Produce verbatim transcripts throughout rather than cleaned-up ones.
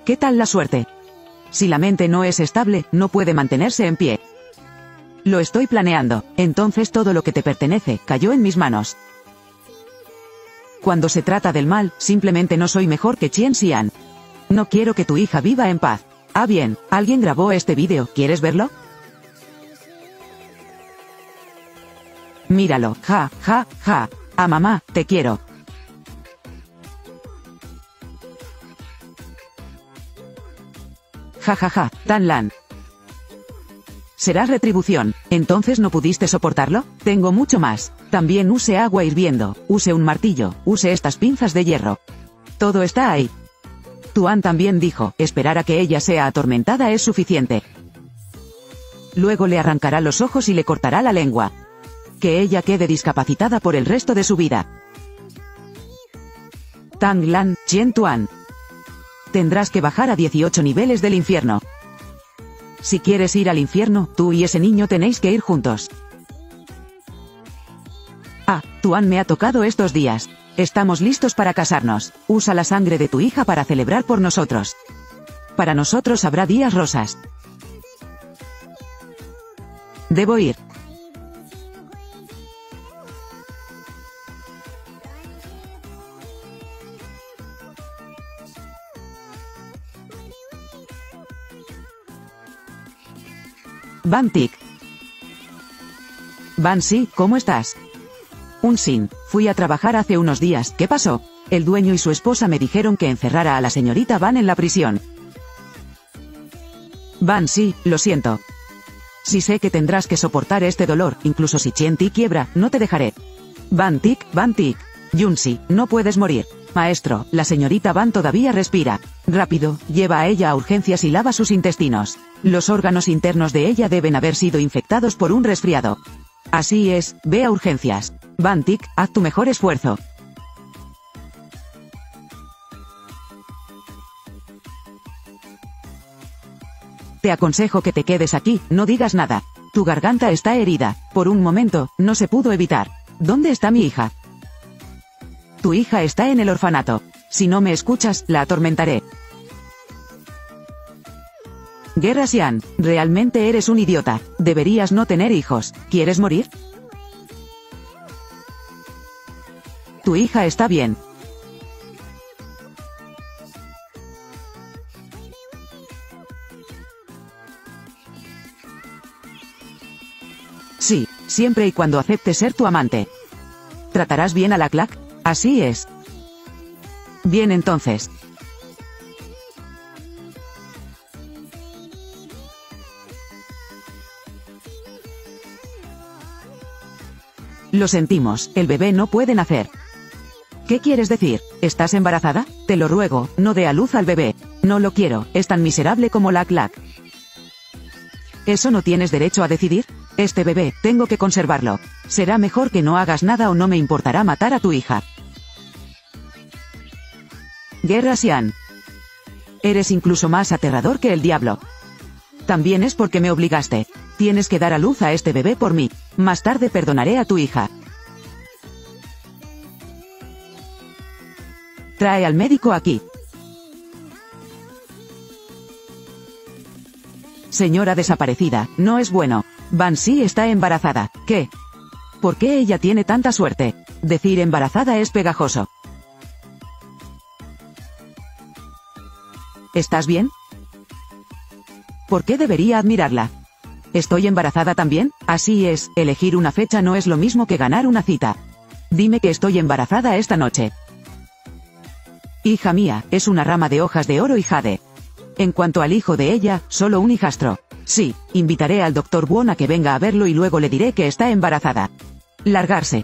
¿Qué tal la suerte? Si la mente no es estable, no puede mantenerse en pie. Lo estoy planeando, entonces todo lo que te pertenece, cayó en mis manos. Cuando se trata del mal, simplemente no soy mejor que Chen Xian. No quiero que tu hija viva en paz. Ah bien, alguien grabó este vídeo, ¿quieres verlo? Míralo, ja, ja, ja. Ah mamá, te quiero. Ja ja ja, Tan Lan. ¿Será retribución? ¿Entonces no pudiste soportarlo? Tengo mucho más. También use agua hirviendo, use un martillo, use estas pinzas de hierro. Todo está ahí. Tuan también dijo, esperar a que ella sea atormentada es suficiente. Luego le arrancará los ojos y le cortará la lengua. Que ella quede discapacitada por el resto de su vida. Tang Lan, Chen Tuan. Tendrás que bajar a dieciocho niveles del infierno. Si quieres ir al infierno, tú y ese niño tenéis que ir juntos. Ah, Tuan me ha tocado estos días. Estamos listos para casarnos. Usa la sangre de tu hija para celebrar por nosotros. Para nosotros habrá días rosas. Debo ir. Ban Tik. Ban Si, ¿cómo estás? Un Sin, fui a trabajar hace unos días, ¿qué pasó? El dueño y su esposa me dijeron que encerrara a la señorita Ban en la prisión. Ban Si, lo siento. Si sé que tendrás que soportar este dolor, incluso si Chen Ti quiebra, no te dejaré. Ban Tik, Ban Tik. Yun Si, no puedes morir. Maestro, la señorita Ban todavía respira. Rápido, lleva a ella a urgencias y lava sus intestinos. Los órganos internos de ella deben haber sido infectados por un resfriado. Así es, ve a urgencias. Ban Tik, haz tu mejor esfuerzo. Te aconsejo que te quedes aquí, no digas nada. Tu garganta está herida. Por un momento, no se pudo evitar. ¿Dónde está mi hija? Tu hija está en el orfanato. Si no me escuchas, la atormentaré. Guerra Xian, realmente eres un idiota. Deberías no tener hijos. ¿Quieres morir? Tu hija está bien. Sí, siempre y cuando acepte ser tu amante. ¿Tratarás bien a la Clack? Así es. Bien entonces. Lo sentimos, el bebé no puede nacer. ¿Qué quieres decir? ¿Estás embarazada? Te lo ruego, no dé a luz al bebé. No lo quiero, es tan miserable como la Clack. ¿Eso no tienes derecho a decidir? Este bebé, tengo que conservarlo. Será mejor que no hagas nada o no me importará matar a tu hija. Guerra Xian. Eres incluso más aterrador que el diablo. También es porque me obligaste. Tienes que dar a luz a este bebé por mí. Más tarde perdonaré a tu hija. Trae al médico aquí. Señora desaparecida, no es bueno. Ban Si está embarazada. ¿Qué? ¿Por qué ella tiene tanta suerte? Decir embarazada es pegajoso. ¿Estás bien? ¿Por qué debería admirarla? ¿Estoy embarazada también? Así es, elegir una fecha no es lo mismo que ganar una cita. Dime que estoy embarazada esta noche. Hija mía, es una rama de hojas de oro y jade. En cuanto al hijo de ella, solo un hijastro. Sí, invitaré al doctor Won a que venga a verlo y luego le diré que está embarazada. Largarse.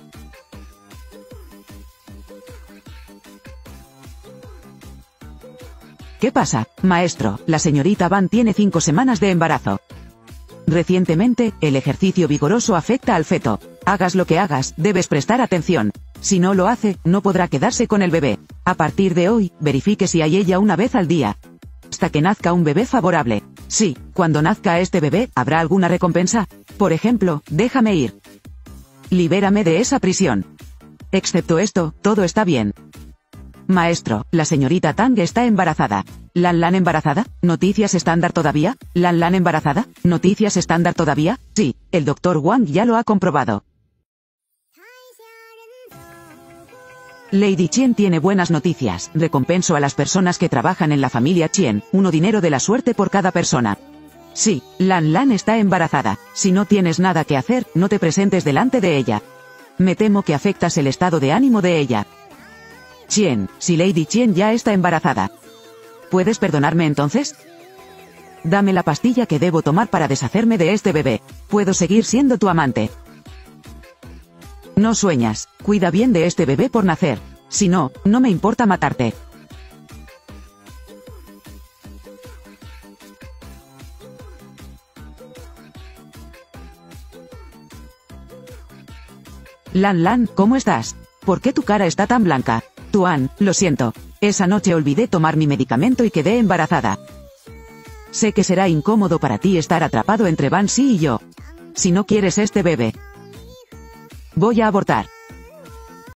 ¿Qué pasa, maestro? La señorita Ban tiene cinco semanas de embarazo. Recientemente, el ejercicio vigoroso afecta al feto. Hagas lo que hagas, debes prestar atención. Si no lo hace, no podrá quedarse con el bebé. A partir de hoy, verifique si hay ella una vez al día. Hasta que nazca un bebé favorable. Sí, cuando nazca este bebé, ¿habrá alguna recompensa? Por ejemplo, déjame ir. Libérame de esa prisión. Excepto esto, todo está bien. Maestro, la señorita Tang está embarazada. ¿Lan Lan embarazada? ¿Noticias estándar todavía? ¿Lan Lan embarazada? ¿Noticias estándar todavía? Sí, el doctor Wang ya lo ha comprobado. Lady Chen tiene buenas noticias. Recompenso a las personas que trabajan en la familia Chen, uno dinero de la suerte por cada persona. Sí, Lan Lan está embarazada. Si no tienes nada que hacer, no te presentes delante de ella. Me temo que afectas el estado de ánimo de ella. Chen, si Lady Chen ya está embarazada. ¿Puedes perdonarme entonces? Dame la pastilla que debo tomar para deshacerme de este bebé. Puedo seguir siendo tu amante. No sueñas, cuida bien de este bebé por nacer. Si no, no me importa matarte. Lan Lan, ¿cómo estás? ¿Por qué tu cara está tan blanca? Tuan, lo siento. Esa noche olvidé tomar mi medicamento y quedé embarazada. Sé que será incómodo para ti estar atrapado entre Bansi y yo. Si no quieres este bebé, voy a abortar.